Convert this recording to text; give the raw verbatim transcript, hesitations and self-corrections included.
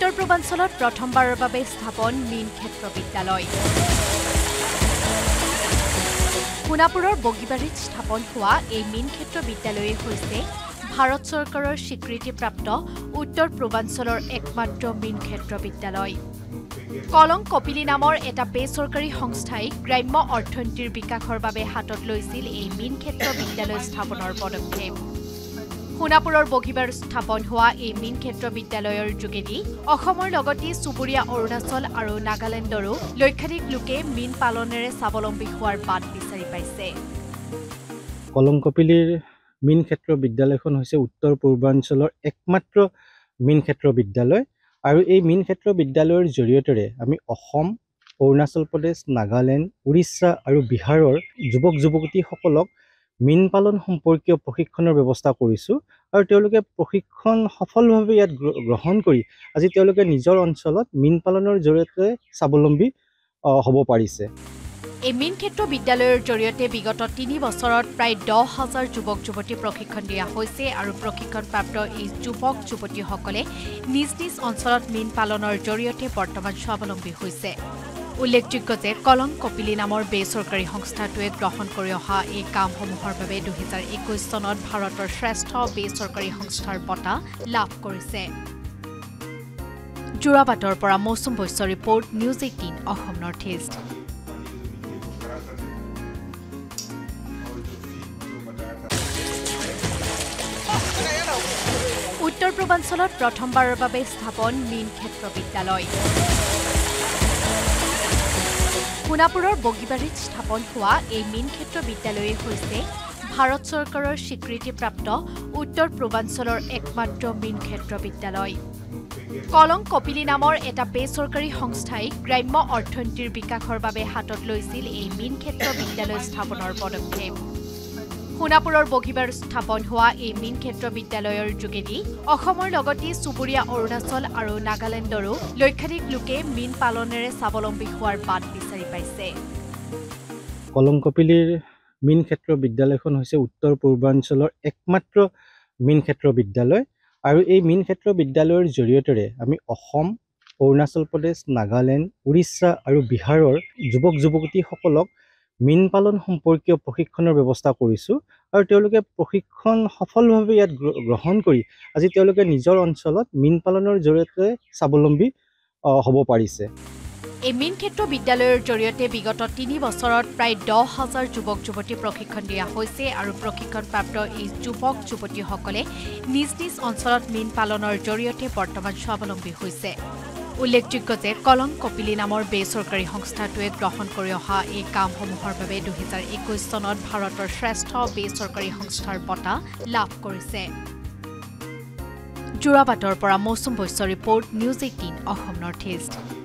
উত্তৰ পূৰ্বাঞ্চলত প্ৰথমবাৰৰ বাবে স্থাপন মীন ক্ষেত্ৰ বিদ্যালয় সোণাপুৰৰ বগীবাৰীত স্থাপন হোৱা এই মীন ক্ষেত্ৰ বিদ্যালয়ে হৈছে ভাৰত চৰকাৰৰ স্বীকৃতিপ্ৰাপ্ত উত্তৰ পূৰ্বাঞ্চলৰ একমাত্ৰ মীন ক্ষেত্ৰ বিদ্যালয় কলং কপিলি নামৰ এটা বেচৰকাৰী সংস্থাই গ্ৰাম্য অৰ্থনীতিৰ বিকাশৰ বাবে হাতত লৈছিল এই মীন ক্ষেত্ৰ বিদ্যালয় স্থাপনৰ পদক্ষেপ সোণাপুৰৰ বগীবাৰ স্থাপন হোৱা এই মীন ক্ষেত্ৰ বিদ্যালয়ৰ যোগেদি অসমৰ লগতে চুবুৰীয়া অৰুণাচল আৰু নাগালেণ্ডৰো লক্ষাধিক লোকে মীন পালনেৰে স্বাৱলম্বী হোৱাৰ বাট বিচাৰি পাইছে কলং কপিলিৰ মীন ক্ষেত্ৰ বিদ্যালয়খন হৈছে উত্তৰ পূৰ্বাঞ্চলৰ একমাত্ৰ মীন ক্ষেত্ৰ বিদ্যালয় আৰু এই মীন ক্ষেত্ৰ বিদ্যালয়ৰ জৰিয়তে আমি অসম অৰুণাচল প্ৰদেশ নাগালেণ্ড উৰিষ্যা আৰু বিহাৰৰ যুৱক যুৱতীসকলক মীন পালন সম্পৰ্কীয় প্ৰশিক্ষণৰ ব্যৱস্থা কৰিছো আৰু তেওঁলোকে প্ৰশিক্ষণ সফলভাৱে ইয়াত গ্ৰহণ কৰি আজি তেওঁলোকে নিজৰ অঞ্চলত মীন পালনৰ জৰিয়তে স্বাৱলম্বী হ'ব পাৰিছে এই মীন ক্ষেত্ৰ বিদ্যালয়ৰ জৰিয়তে বিগত তিনি বছৰত প্ৰায় দহ হাজাৰ যুৱক যুৱতী প্ৰশিক্ষণ দিয়া হৈছে আৰু প্ৰশিক্ষণপ্ৰাপ্ত এই যুৱক যুৱতীসকলে নিজ নিজ অঞ্চলত মীন পালনৰ জৰিয়তে বৰ্তমান স্বাৱলম্বী হৈছে উল্লেখযোগ্য যে কলং কপিলি নামৰ বেচৰকাৰী সংস্থাটোৱে গ্ৰহণ কৰি অহা এই কামসমূহৰ বাবে দুহেজাৰ একৈশ চনত ভাৰতৰ শ্ৰেষ্ঠ বেচৰকাৰী সংস্থাৰ বঁটা লাভ কৰিছে যোৰাবাটৰ পৰা মৌচুম বৈশ্যৰ report news eighteen Assam north east উত্তৰ পূৰ্বাঞ্চলত প্ৰথমবাৰৰ বাবে স্থাপন মীন ক্ষেত্ৰ বিদ্যালয় সোণাপুৰৰ বগীবাৰীত স্থাপন হোৱা এই মীন ক্ষেত্ৰ বিদ্যালয়ে হৈছে ভাৰত চৰকাৰৰ স্বীকৃতিপ্ৰাপ্ত উত্তৰ পূৰ্বাঞ্চলৰ একমাত্ৰ মীন ক্ষেত্ৰ বিদ্যালয় কলং কপিলি নামৰ এটা বেচৰকাৰী সংস্থাই গ্ৰাম্য অৰ্থনীতিৰ বিকাশৰ বাবে হাতত লৈছিল এই মীন ক্ষেত্ৰ বিদ্যালয় স্থাপনৰ পদক্ষেপ সোণাপুৰৰ বগীবাৰ স্থাপন হোৱা এই মীন ক্ষেত্ৰ বিদ্যালয়ৰ যোগেদি অসমৰ লগতে চুবুৰীয়া অৰুণাচল আৰু নাগালেণ্ডৰো লক্ষাধিক লোকে মীন পালনেৰে স্বাৱলম্বী হোৱাৰ বাট বিচাৰি পাইছে কলং কপিলিৰ মীন ক্ষেত্ৰ বিদ্যালয়খন হৈছে উত্তৰ পূৰ্বাঞ্চলৰ একমাত্ৰ মীন ক্ষেত্ৰ বিদ্যালয় আৰু এই মীন ক্ষেত্ৰ বিদ্যালয়ৰ জৰিয়তে আমি অসম অৰুণাচল প্ৰদেশ নাগালেণ্ড উৰিষ্যা আৰু বিহাৰৰ যুৱক যুৱতীসকলক মীন পালন সম্পৰ্কীয় প্ৰশিক্ষণৰ ব্যৱস্থা কৰিছো আৰু তেওঁলোকে প্ৰশিক্ষণ সফলভাৱে ইয়াত গ্ৰহণ কৰি আজি তেওঁলোকে নিজৰ অঞ্চলত মীন পালনৰ জৰিয়তে স্বাৱলম্বী হ'ব পাৰিছে এই মীন ক্ষেত্ৰ বিদ্যালয়ৰ জৰিয়তে বিগত তিনি বছৰত প্ৰায় দহ হাজাৰ যুৱক যুৱতী প্ৰশিক্ষণ দিয়া হৈছে আৰু প্ৰশিক্ষণপ্ৰাপ্ত এই যুৱক যুৱতীসকলে নিজ নিজ অঞ্চলত মীন পালনৰ জৰিয়তে বৰ্তমান স্বাৱলম্বী হৈছে উল্লেখযোগ্য যে কলং কপিলি নামৰ বেচৰকাৰী সংস্থাটোৱে গ্ৰহণ কৰি অহা এই কামসমূহৰ বাবে দুহেজাৰ একৈশ চনত ভাৰতৰ শ্ৰেষ্ঠ বেচৰকাৰী সংস্থাৰ বঁটা লাভ কৰিছে যোৰাবাটৰ পৰা মৌচুম বৈশ্যৰ report news eighteen Assam north east